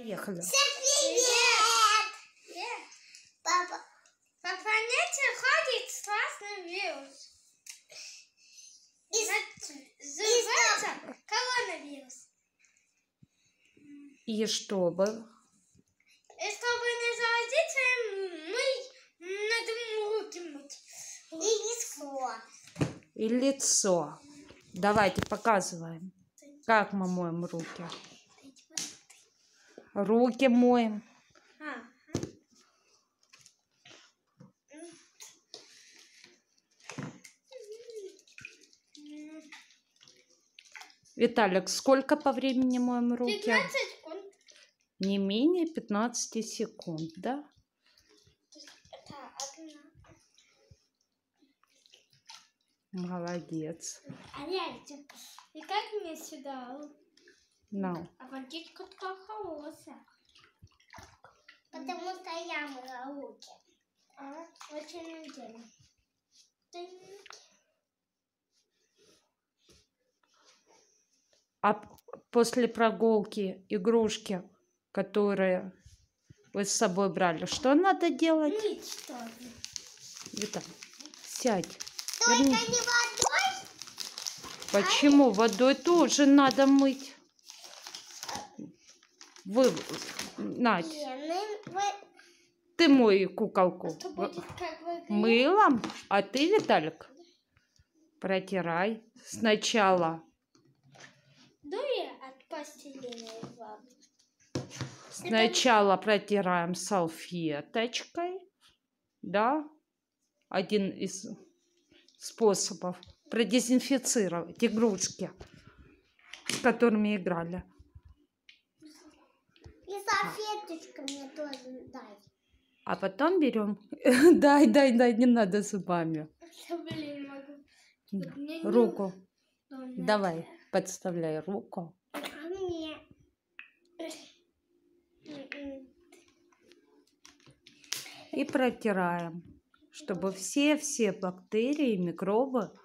Поехали. Всем привет! Привет! Папа. По планете ходит страшный вирус. Называется коронавирус. И чтобы? И чтобы не заразиться, мы надо руки мыть. И лицо. И лицо. Давайте показываем, как мы моем руки. Руки моем. Виталик, сколько по времени моем руки? 15 секунд. Не менее 15 секунд, да? Это одна. Молодец. И как мне сюда? No. А водичка такая хорошая. Потому что я мыла руки. Очень неделю. А после прогулки игрушки, которые вы с собой брали, что надо делать? Мыть что ли? Виталик, сядь. Только не водой? Почему? Водой тоже надо мыть. Надь, ты мой куколку. Мылом? А ты, Виталик, протирай сначала. Дуй от постельной воды. Сначала протираем салфеточкой. Да? Один из способов продезинфицировать игрушки, с которыми играли. И салфеточку мне тоже дай. А потом берем... Дай, не надо зубами. Блин, могу. Руку. Давай, подставляй руку. И протираем, чтобы все бактерии, микробы